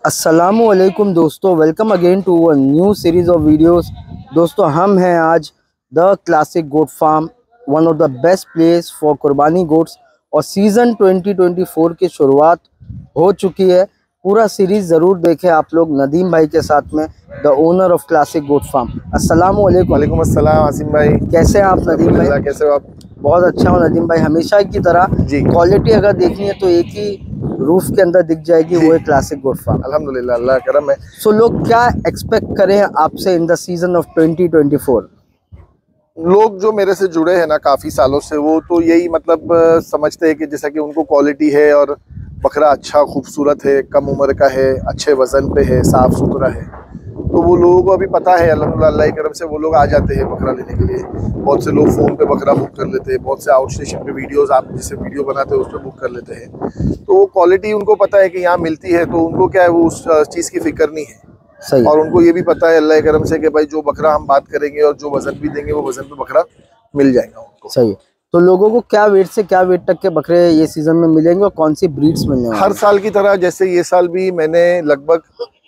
अस्सलामुअलैकुम दोस्तों, welcome again to a new series of videos. दोस्तों, हम हैं आज the classic goat farm, one of the best place for qurbani goats. और सीज़न 2024 की शुरुआत हो चुकी है। पूरा सीरीज़ ज़रूर देखें आप लोग, नदीम भाई के साथ में, the owner of classic goat farm. अस्सलामुअलैकुम। वालेकुम अस्सलाम आसिम भाई, कैसे हैं आप नदीम भाई? कैसे हो आप? बहुत अच्छा हूँ नदीम भाई, हमेशा की तरह। जी, क्वालिटी अगर देखनी है तो एक ही रूफ के अंदर दिख जाएगी, वो है क्लासिक गोट फार्म। अल्हम्दुलिल्लाह, अल्लाह करम है। सो लोग क्या एक्सपेक्ट करें आपसे इन द सीजन ऑफ 2024? लोग जो मेरे से जुड़े हैं ना काफ़ी सालों से, वो तो यही मतलब समझते हैं कि जैसा कि उनको क्वालिटी है और बकरा अच्छा खूबसूरत है, कम उम्र का है, अच्छे वज़न पे है, साफ़ सुथरा है, तो वो लोगों को अभी पता है। अल्हम्दुलिल्लाह, अल्लाह की करम से वो लोग आ जाते हैं बकरा लेने के लिए। बहुत से लोग फ़ोन पे बकरा बुक कर लेते हैं, बहुत से आउट स्टेशन पे वीडियोज़, आप जिससे वीडियो बनाते हैं उस पर बुक कर लेते हैं। तो वो क्वालिटी उनको पता है कि यहाँ मिलती है, तो उनको क्या है, वो उस चीज़ की फ़िक्र नहीं है। सही। और उनको ये भी पता है अल्लाह के करम से कि भाई जो बकरा हम बात करेंगे और जो वजन भी देंगे, वो वजन पे बकरा मिल जाएगा उनको। सही। तो लोगों को क्या वेट से क्या वेट तक के बकरे ये सीजन में मिलेंगे और कौन सी ब्रीड्स मिलने वाली? हर साल की तरह जैसे ये साल भी मैंने लगभग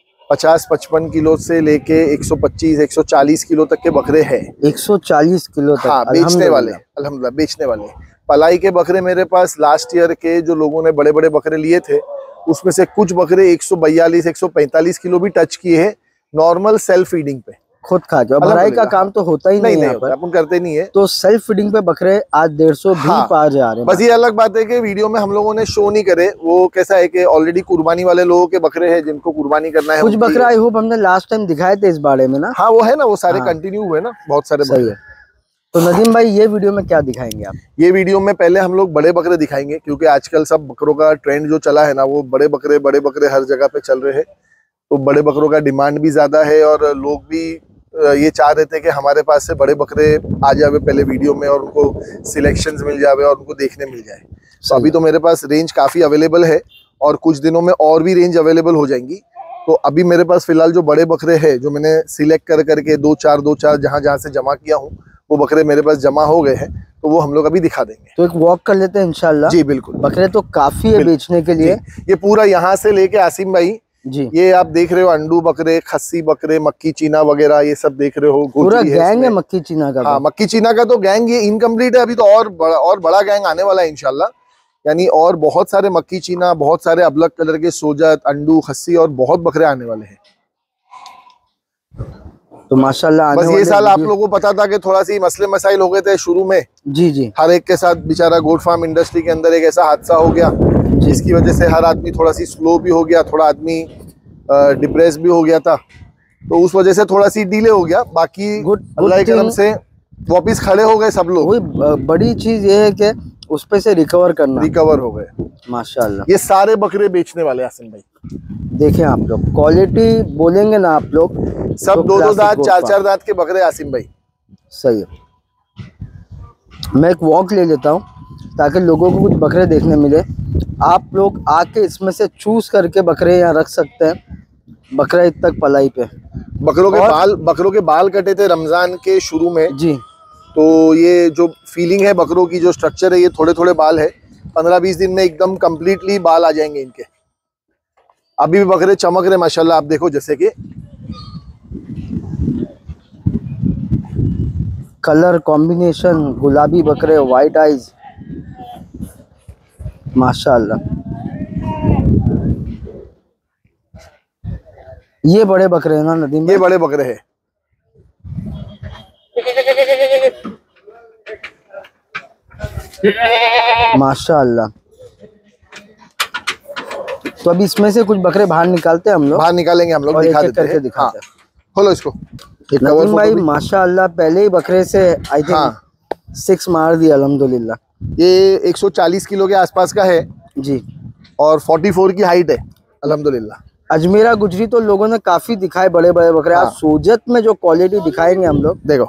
50-55 किलो से लेके 125-140 किलो तक के बकरे हैं। 140 किलो तक? हाँ, बेचने वाले, अल्हम्दुलिल्लाह बेचने वाले। पलाई के बकरे मेरे पास लास्ट ईयर के जो लोगों ने बड़े बड़े बकरे लिए थे, उसमें से कुछ बकरे 142-145 किलो भी टच किए हैं, नॉर्मल सेल्फ फीडिंग पे, खुद खा के। भराई का काम तो होता ही नहीं है, अपन करते नहीं है। तो सेल्फ फीडिंग पे बकरे आज 150 भी पार जा रहे हैं। बस ये अलग बात है कि वीडियो में हम लोगों ने शो नहीं करे। वो कैसा है कि ऑलरेडी कुर्बानी वाले लोगों के बकरे हैं जिनको कुर्बानी करना है। कुछ बकरा आई होप हमने लास्ट टाइम दिखाए थे इस बारे में ना। हाँ, वो है ना, वो सारे कंटिन्यू हुए ना, बहुत सारे सही है। तो नदीम भाई, ये वीडियो में क्या दिखाएंगे आप? ये वीडियो में पहले हम लोग बड़े बकरे दिखाएंगे, क्योंकि आजकल सब बकरों का ट्रेंड जो चला है ना, वो बड़े बकरे हर जगह पे चल रहे हैं। तो बड़े बकरों का डिमांड भी ज्यादा है और लोग भी ये चाह रहे थे कि हमारे पास से बड़े बकरे आ जावे पहले वीडियो में और उनको सिलेक्शंस मिल जावे और उनको देखने मिल जाए। तो अभी तो मेरे पास रेंज काफ़ी अवेलेबल है और कुछ दिनों में और भी रेंज अवेलेबल हो जाएंगी। तो अभी मेरे पास फिलहाल जो बड़े बकरे हैं, जो मैंने सिलेक्ट कर करके दो चार जहाँ से जमा किया हूँ, वो बकरे मेरे पास जमा हो गए हैं, तो वो हम लोग अभी दिखा देंगे। तो एक वॉक कर लेते हैं इंशाल्लाह। जी बिल्कुल। बकरे तो काफ़ी है बेचने के लिए। ये पूरा यहाँ से लेके आसिम भाई जी, ये आप देख रहे हो, अंडू बकरे, खस्सी बकरे, मक्की चीना वगैरह, ये सब देख रहे हो। पूरा गैंग है मक्की चीना का। हाँ, मक्की चीना का तो गैंग ये इनकम्प्लीट है अभी, तो और बड़ा गैंग आने वाला है इंशाल्लाह। यानी और बहुत सारे मक्की चीना, बहुत सारे अलग कलर के सोजत, अंडू, खस्सी और बहुत बकरे आने वाले हैं। तो माशाल्लाह बस ये साल आप लोगों को पता था कि थोड़ा सी मसले मसाइल हो गए थे शुरू में। जी। हर एक के साथ बेचारा गोट फार्म इंडस्ट्री के अंदर एक ऐसा हादसा हो गया जिसकी वजह से हर आदमी थोड़ा सी स्लो भी हो गया, थोड़ा आदमी डिप्रेस भी हो गया था। तो उस वजह से थोड़ा सी डिले हो गया। बाकी अल्लाह के करम से वापिस खड़े हो गए सब लोग। बड़ी चीज ये है कि उस पे से रिकवर हो गए माशाल्लाह। ये सारे बकरे बेचने वाले आसिम भाई, देखें आप लोग, क्वालिटी बोलेंगे ना आप लोग, सब तो 2-2 दांत 4-4 दांत के बकरे आसिम भाई। सही है। मैं एक वॉक ले लेता हूँ ताकि लोगों को कुछ बकरे देखने मिले। आप लोग आके इसमें से चूज करके बकरे यहाँ रख सकते हैं। बकरा ईद तक पलाई पे बकरों के बाल कटे थे रमजान के शुरू में जी। तो ये जो फीलिंग है बकरों की, जो स्ट्रक्चर है, ये थोड़े थोड़े बाल है। 15-20 दिन में एकदम कंप्लीटली बाल आ जाएंगे इनके। अभी भी बकरे चमक रहे माशाल्लाह, आप देखो, जैसे कि कलर कॉम्बिनेशन, गुलाबी बकरे, वाइट आइज, माशाल्लाह। ये बड़े बकरे हैं ना नदीम? ये बड़े बकरे हैं। माशाल्लाह। तो अभी इसमें से कुछ बकरे बाहर निकालते हैं हम लोग। बाहर निकालेंगे हम लोग, दिखा देते हैं। दिखाते हैं। खोलो इसको। नदीम भाई माशाल्लाह, पहले ही बकरे से आई थिंक 6 मार दिया अल्हम्दुलिल्लाह। ये 140 किलो के आसपास का है जी और 44 की हाइट है अल्हम्दुलिल्लाह। अजमेरा गुजरी तो लोगों ने काफी दिखाए बड़े बड़े बकरे। आज सोजत में जो क्वालिटी दिखाएंगे हम लोग, देखो,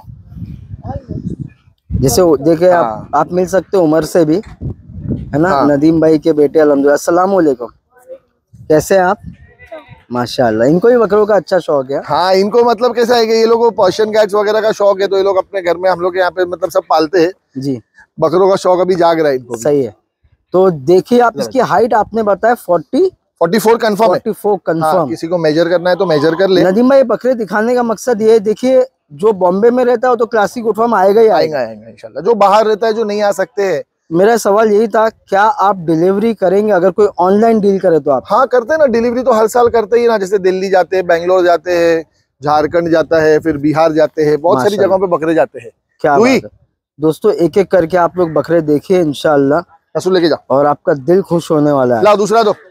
जैसे देखे आप मिल सकते हो उमर से भी, है ना? नदीम भाई के बेटे अल्हम्दुलिल्लाह। अस्सलाम वालेकुम, कैसे हैं आप? माशाल्लाह, इनको भी बकरों का अच्छा शौक है। हाँ, इनको मतलब कैसा है कि ये लोगों को पर्शियन कैट्स वगैरह का शौक है, तो ये लोग अपने घर में, हम लोग यहाँ पे मतलब सब पालते हैं जी। बकरों का शौक अभी जाग रहा है इनको। सही है। तो देखिए आप, इसकी हाइट आपने बताया 44 44 कंफर्म है। 44 कंफर्म। किसी को मेजर करना है तो मेजर कर ले। नदीम भाई बकरे दिखाने का मकसद ये है, देखिए जो बॉम्बे में रहता है वो तो क्लासिक गोट फार्म आएगा ही आएगा इंशाल्लाह। जो बाहर रहता है, जो नहीं आ सकते हैं। मेरा सवाल यही था, क्या आप डिलीवरी करेंगे अगर कोई ऑनलाइन डील करे तो आप? हाँ करते हैं ना, डिलीवरी तो हर साल करते ही ना। जैसे दिल्ली जाते हैं, बैंगलोर जाते हैं, झारखंड जाता है, फिर बिहार जाते हैं, बहुत सारी जगहों पे बकरे जाते हैं। क्या बात है दोस्तों, एक एक करके आप लोग बकरे देखिए इंशाल्लाह, रसूल लेके जा और आपका दिल खुश होने वाला है। लाओ दूसरा दो।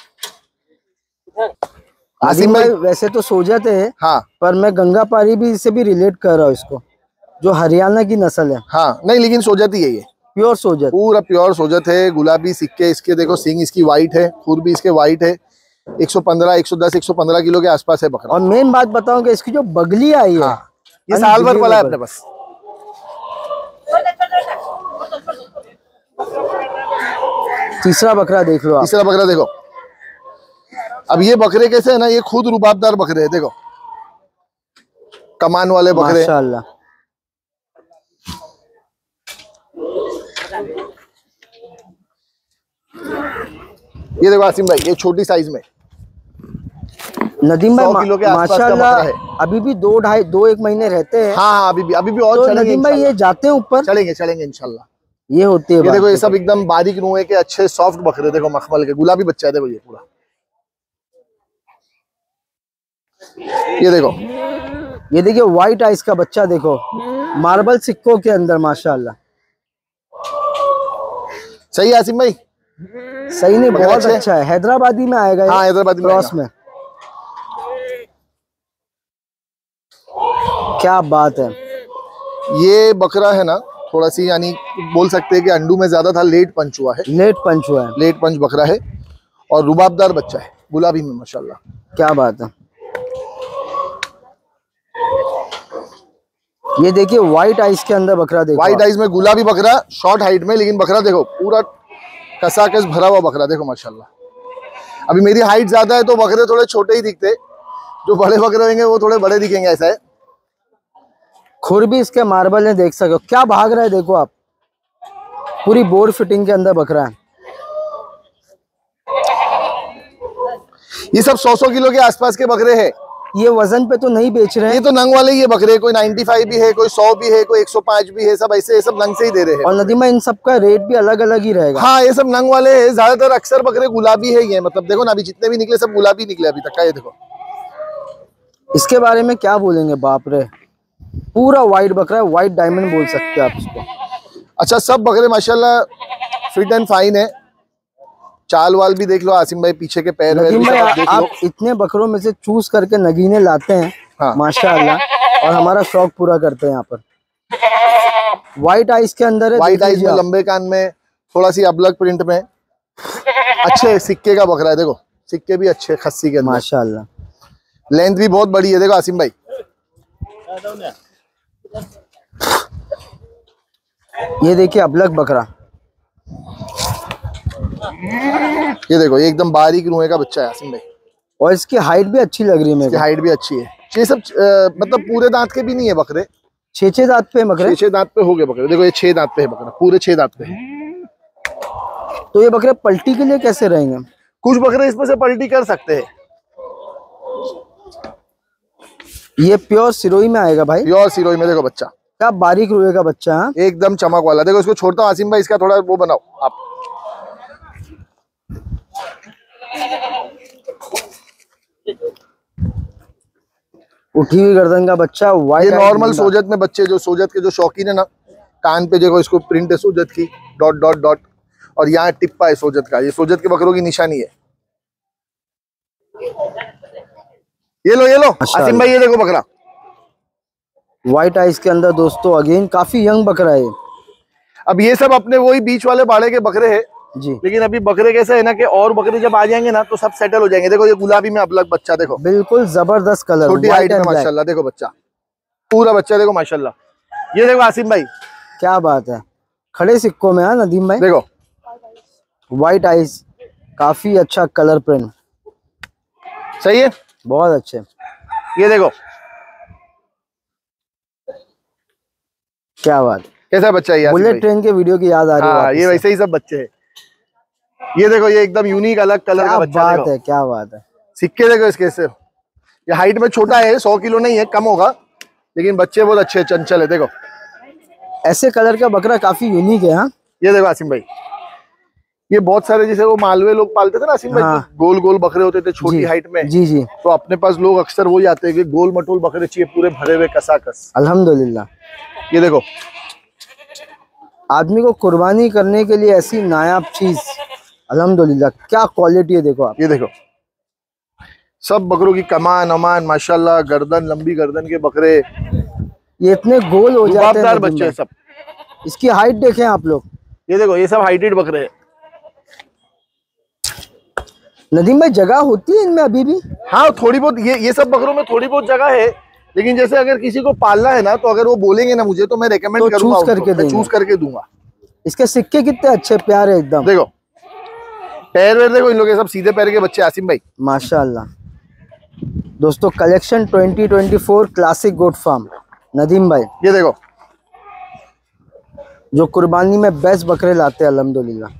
आसिम भाई वैसे तो सोजत है, हाँ, पर मैं गंगा पारी भी से भी रिलेट कर रहा हूँ इसको, जो हरियाणा की नस्ल है। हाँ नहीं, लेकिन सोजत ही है ये, प्योर सोजत, पूरा प्योर सोजत है। गुलाबी सिक्के इसके देखो, सींग इसकी वाइट है, खुर भी इसके वाइट है। 115, 110, 115 किलो के आसपास है बकरा। और मेन बात बताऊं कि इसकी जो बगली आई है, ये साल भर पला है अपने पास। तीसरा बकरा देख लो आप। तीसरा बकरा देखो। अब ये बकरे कैसे है ना, ये खुद रुबाबदार बकरे है। देखो कमान वाले बकरे माशाल्लाह। ये देखो आसिम भाई, ये छोटी साइज में नदीम भाई 100 किलो के आसपास का माशाल्लाह बकरा है। अभी भी 2-2.5 1 महीने रहते हैं। हाँ अभी भी और तो चलेंगे नदीम भाई ये जाते हैं ऊपर, चलेंगे इंशाल्लाह। ये होती है ये देखो, ये सब एकदम बारीक रुए के अच्छे सॉफ्ट बकरे। देखो मखमल के, गुलाबी बच्चा है। देखो ये पूरा, ये देखो, ये देखिए व्हाइट आइस का बच्चा, देखो मार्बल सिक्कों के अंदर माशाल्लाह। सही है आसिम भाई, सही नहीं, बहुत अच्छा है। हैदराबादी में आएगा। हाँ हैदराबादी क्रॉस में। क्या बात है। ये बकरा है ना, थोड़ा सी यानी बोल सकते हैं कि अंडू में ज्यादा था, लेट पंच हुआ है। लेट पंच हुआ है, लेट पंच बकरा है, और रुबाबदार बच्चा है, गुलाबी में माशाल्लाह। क्या बात है। ये देखिए व्हाइट आइस के अंदर बकरा, देखो व्हाइट आइस में गुलाबी बकरा, शॉर्ट हाइट में, लेकिन बकरा देखो पूरा कसाकस भरा हुआ बकरा। देखो माशाल्लाह। अभी मेरी हाइट ज्यादा है तो बकरे थोड़े छोटे ही दिखते, जो बड़े बकरे होंगे वो थोड़े बड़े दिखेंगे, ऐसा है। खुर भी इसके मार्बल है, देख सकते हो क्या भाग रहा है। देखो आप, पूरी बोर्ड फिटिंग के अंदर बकरा है। ये सब 100 किलो के आसपास के बकरे हैं। ये वजन पे तो नहीं बेच रहे हैं, ये तो नंग वाले ही है बकरे। कोई 95 भी है, कोई 100 भी है, कोई 105 भी है, सब ऐसे सब नंग से ही दे रहे हैं। और नदीमा इन सब का रेट भी अलग अलग ही रहेगा। हाँ ये सब नंग वाले हैं ज्यादातर। अक्सर बकरे गुलाबी है ये, मतलब देखो ना अभी जितने भी निकले सब गुलाबी निकले अभी तक का। ये देखो, इसके बारे में क्या बोलेंगे, बाप रे, पूरा व्हाइट बकरा है, व्हाइट डायमंड बोल सकते हैं आप इसको। अच्छा सब बकरे माशाल्लाह फिट एंड फाइन है। चाल वाल भी देख लो आसिम भाई, पीछे के पैर नदीम भाई आप इतने बकरों में से चूज करके नगीने लाते हैं। हाँ। माशाल्लाह, और हमारा शौक पूरा करते हैं यहाँ पर। व्हाइट आइस के अंदर है, व्हाइट आइस में, लंबे कान में, थोड़ा सी अबलग प्रिंट में, अच्छे सिक्के का बकरा है। देखो सिक्के भी अच्छे खस्सी के अंदर माशाल्लाह। लेंथ भी बहुत बड़ी है। देखो आसिम भाई, ये देखिए अबलग बकरा, ये देखो ये एकदम बारीक रुए का बच्चा है आसिम भाई, और इसकी हाइट भी अच्छी लग रही है मेरे को। हाइट भी अच्छी है। ये सब मतलब पूरे दांत के भी नहीं है बकरे, 6 दांत पे बकरे, 6 दांत पे हो गए बकरे। देखो ये 6 दांत पे है बकरा, पूरे 6 दांत पे है। तो ये बकरे पलटी के लिए कैसे रहेंगे? कुछ बकरे इसमें से पलटी कर सकते हैं। ये प्योर सिरोही में आएगा भाई, प्योर सिरोही में। देखो बच्चा क्या बारीक रुए का बच्चा है, एकदम चमक वाला। देखो इसको छोड़ता हूँ आसिम भाई, इसका थोड़ा वो बनाओ आप। उठी हुई गर्दन का बच्चा, ये नॉर्मल सोजत में बच्चे, जो सोजत के जो शौकीन है ना, कान पे देखो इसको प्रिंट है सोजत की, डॉट डॉट डॉट, और यहाँ टिप्पा है सोजत का। ये सोजत के बकरों की निशानी है। ये लो आसिम भाई, ये देखो बकरा व्हाइट आइस के अंदर दोस्तों, अगेन काफी यंग बकरा है। अब ये सब अपने वही बीच वाले बाड़े के बकरे हैं जी, लेकिन अभी बकरे कैसे है ना कि और बकरे जब आ जाएंगे ना तो सब सेटल हो जाएंगे। देखो ये गुलाबी में अबलग बच्चा, देखो बिल्कुल जबरदस्त कलर, छोटी हाइट में माशाल्लाह। देखो बच्चा, पूरा बच्चा देखो माशाल्लाह। ये देखो आसिम भाई, क्या बात है, खड़े सिक्कों में है नदीम भाई। देखो व्हाइट आइस, काफी अच्छा कलर प्रिंट, सही है, बहुत अच्छे। ये देखो क्या बात, कैसा बच्चा है। बुलेट ट्रेन के वीडियो की याद आ रही है। हाँ ये वैसे ही सब बच्चे हैं। ये देखो, ये एकदम यूनिक अलग कलर का बच्चा। बात है, क्या बात है। सिक्के देखो इसके से। ये हाइट में छोटा है, 100 किलो नहीं है, कम होगा, लेकिन बच्चे बहुत अच्छे चंचल है। देखो ऐसे कलर का बकरा काफी यूनिक है। हाँ, ये देखो आसिम भाई, ये बहुत सारे जैसे वो मालवे लोग पालते थे ना आसिम भाई, हाँ। गोल गोल बकरे होते थे छोटी हाइट में। जी जी। तो अपने पास लोग अक्सर वही आते हैं कि गोल मटोल बकरे चाहिए, पूरे भरे हुए कसाकस। अल्हम्दुलिल्लाह। ये देखो, आदमी को कुर्बानी करने के लिए ऐसी नायाब चीज, अल्हम्दुलिल्लाह। क्या क्वालिटी है देखो आप। ये देखो, सब बकरों की कमान अमान माशाल्लाह, गर्दन लंबी, गर्दन के बकरे, ये इतने गोल हो जाते हैं बच्चे सब। इसकी हाइट देखें आप लोग। ये देखो, ये सब हाइटेड बकरे हैं। नदीम भाई, जगह होती है इनमें अभी भी? हाँ, थोड़ी बहुत, ये सब बकरों में थोड़ी बहुत जगह है, लेकिन जैसे अगर किसी को पालना है ना, तो अगर वो बोलेंगे ना मुझे, तो मैं रेकमेंड करूंगा, चूज करके दूंगा। इसके सिक्के कितने अच्छे प्यारे एकदम। देखो पैर वैर देखो, इन लोग सब सीधे पैर के बच्चे आसिम भाई, माशाल्लाह। दोस्तों, collection 2024 classic goat farm Nadeem भाई। ये देखो, जो कुर्बानी में बेस्ट बकरे लाते हैं अल्हम्दुलिल्लाह।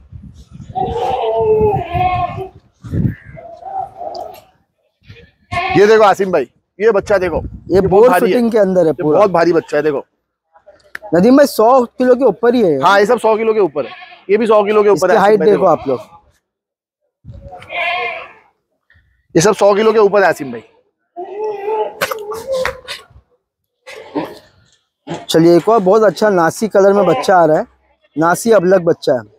ये देखो आसिम भाई, ये बच्चा देखो, ये बोर फिटिंग के अंदर है पूरा। बहुत भारी बच्चा है। देखो नदीम भाई, 100 किलो के ऊपर ही है। हाँ, ये सब 100 किलो के ऊपर है, ये भी 100 किलो के ऊपर है। हाइट देखो आप लोग, ये सब 100 किलो के ऊपर है आसिम भाई। चलिए, एक और बहुत अच्छा नासी कलर में बच्चा आ रहा है। नासी अबलग बच्चा है।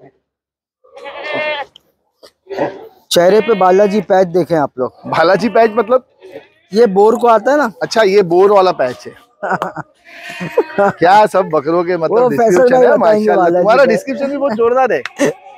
चेहरे पे बालाजी पैच देखें आप लोग। बालाजी पैच मतलब? ये बोर को आता है ना। अच्छा, ये बोर वाला पैच है। क्या सब बकरों के मतलब डिस्क्रिप्शन है माशाल्लाह। तुम्हारा डिस्क्रिप्शन भी बहुत जोरदार है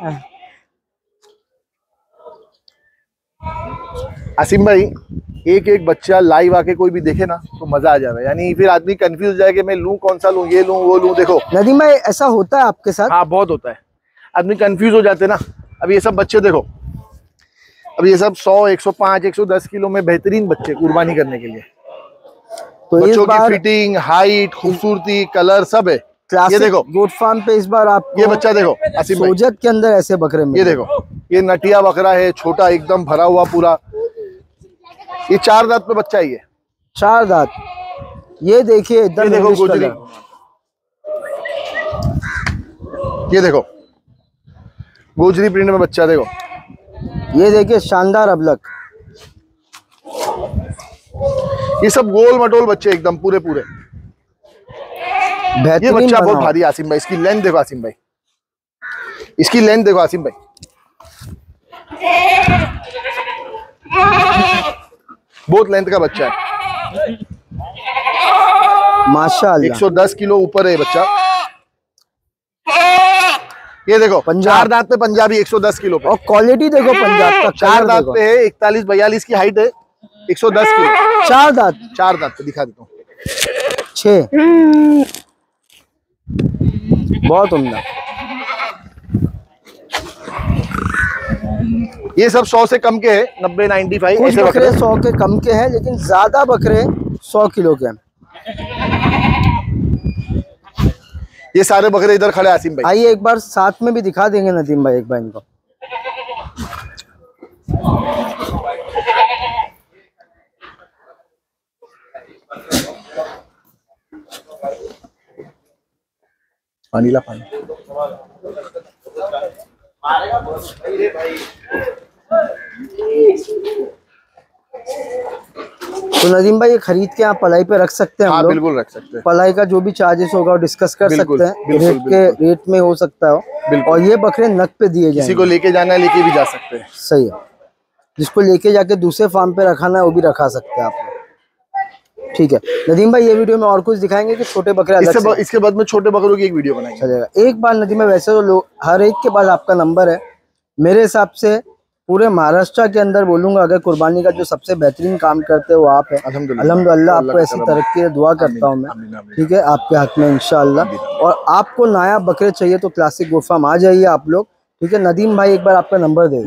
आसिम भाई। एक एक बच्चा लाइव आके कोई भी देखे ना तो मजा आ जाए, यानी फिर आदमी कंफ्यूज हो जाए कि मैं लूं कौन सा लूं, ये लूं वो लूं। देखो नदीम भाई, ऐसा होता है आपके साथ? हाँ, बहुत होता है, आदमी कंफ्यूज हो जाते ना। अब ये सब बच्चे देखो, अब ये सब 100, 105, 110 किलो में बेहतरीन बच्चे कुर्बानी करने के लिए। तो बच्चों की फिटिंग, हाइट, खूबसूरती, कलर सब है। ये देखो गोट फार्म पे इस बार आप ये बच्चा देखो आसिम भाई, सोजत के अंदर ऐसे बकरे में। ये देखो, ये नटिया बकरा है, छोटा एकदम भरा हुआ पूरा। ये 4 दांत पे बच्चा ही है। 4 दांत। ये देखिए, ये देखो गोजरी, ये देखो गोजरी प्रिंट में बच्चा। देखो ये देखिए, शानदार अबलक। ये सब गोल मटोल बच्चे एकदम पूरे पूरे। ये बच्चा बहुत भारी है आसिम भाई। इसकी लेंथ देखो आसिम भाई, इसकी लेंथ देखो आसिम भाई। बहुत लेंथ का बच्चा है माशाल्लाह। 110 किलो ऊपर है बच्चा। ये देखो, 4 दांत पे पंजाबी, 110 किलो पे। और क्वालिटी देखो पंजाब का। 4 दांत पे है, 41-42 की हाइट है, 110 किलो। 4 दांत, 4 दांत पे दिखा देता हूँ। 6, बहुत उम्दा। ये सब 100 से कम के है, 90, 95 कुछ ऐसे बकरे 100 के कम के हैं, लेकिन ज्यादा बकरे 100 किलो के हैं। ये सारे बकरे इधर खड़े आसिम भाई। आइए एक बार साथ में भी दिखा देंगे नदीम भाई, एक बार इनको। पानी ला, पानी। तो नदीम भाई, ये खरीद के आप पलाई पे रख सकते हैं। हाँ, हम लोग बिल्कुल रख सकते हैं। पलाई का जो भी चार्जेस होगा वो डिस्कस कर सकते हैं। रेट में हो सकता है। और ये बकरे नग पे दिए जाएंगे। किसी को लेके जाना है, लेके भी जा सकते हैं। सही है। जिसको लेके जाके दूसरे फार्म पे रखाना है वो भी रखा सकते हैं आप। ठीक है नदीम भाई, ये वीडियो में और कुछ दिखाएंगे कि छोटे बकरे अलग से? इसके बाद में छोटे बकरों की एक वीडियो बनाएंगे। चलेगा। एक बार नदीम भाई, वैसे तो लोग हर एक के पास आपका नंबर है। मेरे हिसाब से पूरे महाराष्ट्र के अंदर बोलूंगा, अगर कुर्बानी का जो सबसे बेहतरीन काम करते हो आप है। अल्हम्दुलिल्लाह, आपको ऐसी तरक्की दुआ करता हूँ मैं। ठीक है, आपके हाथ में इंशाल्लाह। और आपको नायाब बकरे चाहिए तो क्लासिक गोट फार्म आ जाइए आप लोग। ठीक है नदीम भाई, एक बार आपका नंबर दे।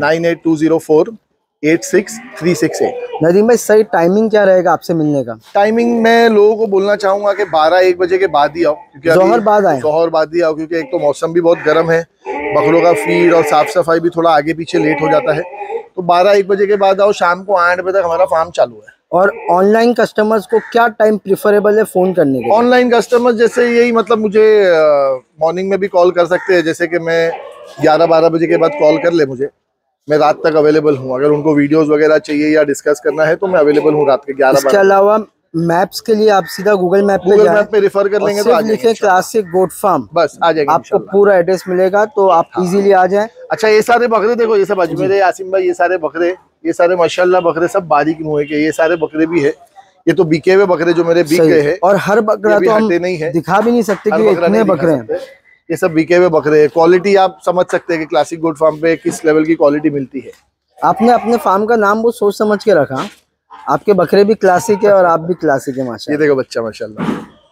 9820486368। नदीम भाई, सही टाइमिंग क्या रहेगा आपसे मिलने का? टाइमिंग मैं लोगों को बोलना चाहूंगा कि 12-1 बजे के बाद ही आओ, क्योंकि जोहर बाद आए। जोहर बाद ही आओ, क्योंकि एक तो मौसम भी बहुत गर्म है, बकरों का फीड और साफ सफाई भी थोड़ा आगे पीछे लेट हो जाता है। तो 12-1 बजे के बाद आओ, शाम को 8 बजे तक हमारा फार्म चालू है। और ऑनलाइन कस्टमर्स को क्या टाइम प्रिफरेबल है फोन करने के? ऑनलाइन कस्टमर्स जैसे यही मतलब मुझे मॉर्निंग में भी कॉल कर सकते हैं, जैसे कि मैं 11-12 बजे के बाद कॉल कर ले मुझे, मैं रात तक अवेलेबल हूँ। अगर उनको वीडियोस वगैरह चाहिए या डिस्कस करना है तो मैं अवेलेबल हूँ रात के 11-12। इसके अलावा मैप्स के लिए आप सीधा गूगल मैप पे रेफर कर लेंगे तो आ जाएंगे। क्लासिक गोट फार्म, बस आ जाएंगे, आपको पूरा एड्रेस मिलेगा, तो आप इजीली आ जाएं। अच्छा, ये सारे बकरे देखो, ये सब अजमेर आसिम भाई, ये सारे बकरे, ये सारे माशाल्लाह बकरे सब बारीक मुंह के, ये सारे बकरे भी है। ये तो बिके हुए बकरे जो मेरे बिक गए हैं, और हर बकरा तो हम नहीं है, दिखा भी नहीं सकते कि इतने बकरे हैं। ये सब बिके हुए बकरे हैं। क्वालिटी आप समझ सकते हैं कि क्लासिक गोट फार्म पे किस लेवल की क्वालिटी मिलती है। आपने अपने फार्म का नाम वो सोच समझ के रखा, आपके बकरे भी क्लासिक है और आप भी क्लासिक है माशाल्लाह। ये देखो बच्चा माशाल्लाह,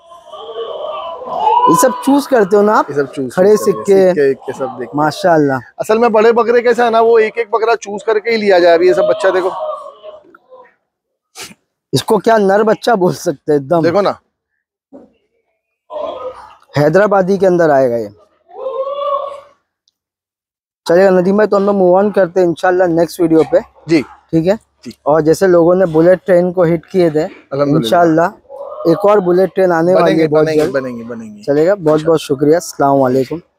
ये सब चूज करते हो ना आप? ये सब चूज, खड़े सिक्के सब देख माशाल्लाह। असल में बड़े बकरे कैसा है ना, वो एक एक बकरा चूज करके ही लिया जाए। अभी ये सब बच्चा देखो, इसको क्या नर बच्चा बोल सकते हैं, एकदम देखो ना, हैदराबादी के अंदर आएगा ये। चलेगा नदीम भाई, तो हम लोग मूव ऑन करते हैं इंशाल्लाह नेक्स्ट वीडियो पे। जी ठीक है जी। और जैसे लोगों ने बुलेट ट्रेन को हिट किए थे, इंशाल्लाह एक और बुलेट ट्रेन आने वाली है बहुत जल्द। बनेंगे। चलेगा, बहुत बहुत शुक्रिया, अस्सलाम वालेकुम।